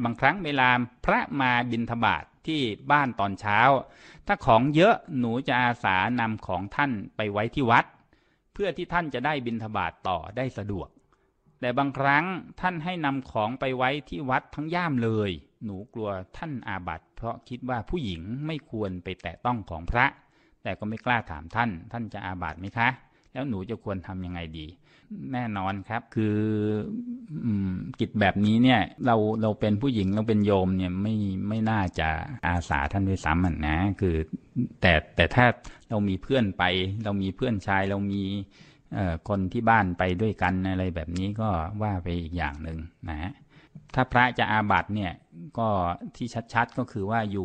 บางครั้งเวลาพระมาบิณฑบาตที่บ้านตอนเช้าถ้าของเยอะหนูจะอาสานำของท่านไปไว้ที่วัดเพื่อที่ท่านจะได้บิณฑบาตต่อได้สะดวกแต่บางครั้งท่านให้นำของไปไว้ที่วัดทั้งย่ามเลยหนูกลัวท่านอาบัติเพราะคิดว่าผู้หญิงไม่ควรไปแตะต้องของพระแต่ก็ไม่กล้าถามท่านจะอาบัติไหมคะแล้วหนูจะควรทำยังไงดีแน่นอนครับคือกิจแบบนี้เนี่ยเราเป็นผู้หญิงเราเป็นโยมเนี่ยไม่น่าจะอาสาท่านด้วยซ้ำนะคือแต่ถ้าเรามีเพื่อนไปเรามีเพื่อนชายเรามีคนที่บ้านไปด้วยกันอะไรแบบนี้ก็ว่าไปอีกอย่างหนึ่งนะถ้าพระจะอาบัติเนี่ยก็ที่ชัดๆก็คือว่าอยู่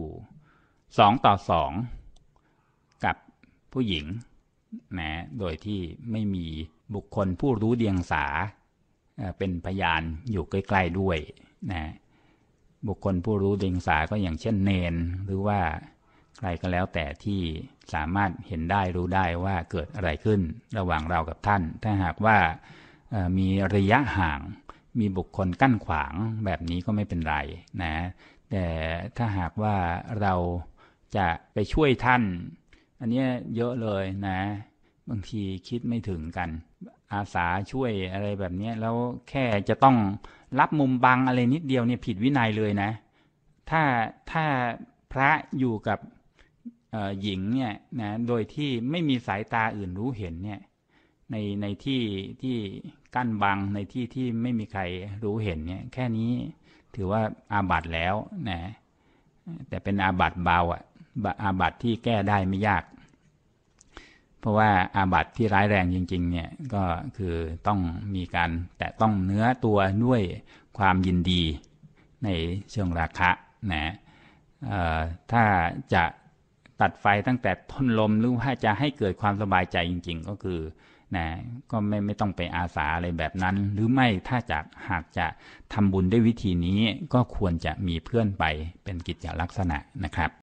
2 ต่อ 2กับผู้หญิงนะโดยที่ไม่มีบุคคลผู้รู้เดียงสาเป็นพยานอยู่ใกล้ๆด้วยนะบุคคลผู้รู้เดียงสาก็อย่างเช่นเนนหรือว่าใครก็แล้วแต่ที่สามารถเห็นได้รู้ได้ว่าเกิดอะไรขึ้นระหว่างเรากับท่านถ้าหากว่ามีระยะห่างมีบุคคลกั้นขวางแบบนี้ก็ไม่เป็นไรนะแต่ถ้าหากว่าเราจะไปช่วยท่านอันนี้เยอะเลยนะบางทีคิดไม่ถึงกันอาสาช่วยอะไรแบบนี้แล้วแค่จะต้องรับมุมบังอะไรนิดเดียวเนี่ยผิดวินัยเลยนะถ้าพระอยู่กับหญิงเนี่ยนะโดยที่ไม่มีสายตาอื่นรู้เห็นเนี่ยในที่กั้นบังในที่ไม่มีใครรู้เห็นเนี่ยแค่นี้ถือว่าอาบัติแล้วนะแต่เป็นอาบัติเบาอาบัติที่แก้ได้ไม่ยากเพราะว่าอาบัติที่ร้ายแรงจริงๆเนี่ยก็คือต้องมีการแตะต้องเนื้อตัวด้วยความยินดีในเชิงราคะนะถ้าจะตัดไฟตั้งแต่ต้นลมหรือว่าจะให้เกิดความสบายใจจริงๆก็คือนะก็ไม่ต้องไปอาสาอะไรแบบนั้นหรือไม่ถ้าหากจะทำบุญด้วยวิธีนี้ก็ควรจะมีเพื่อนไปเป็นกิจลักษณะนะครับ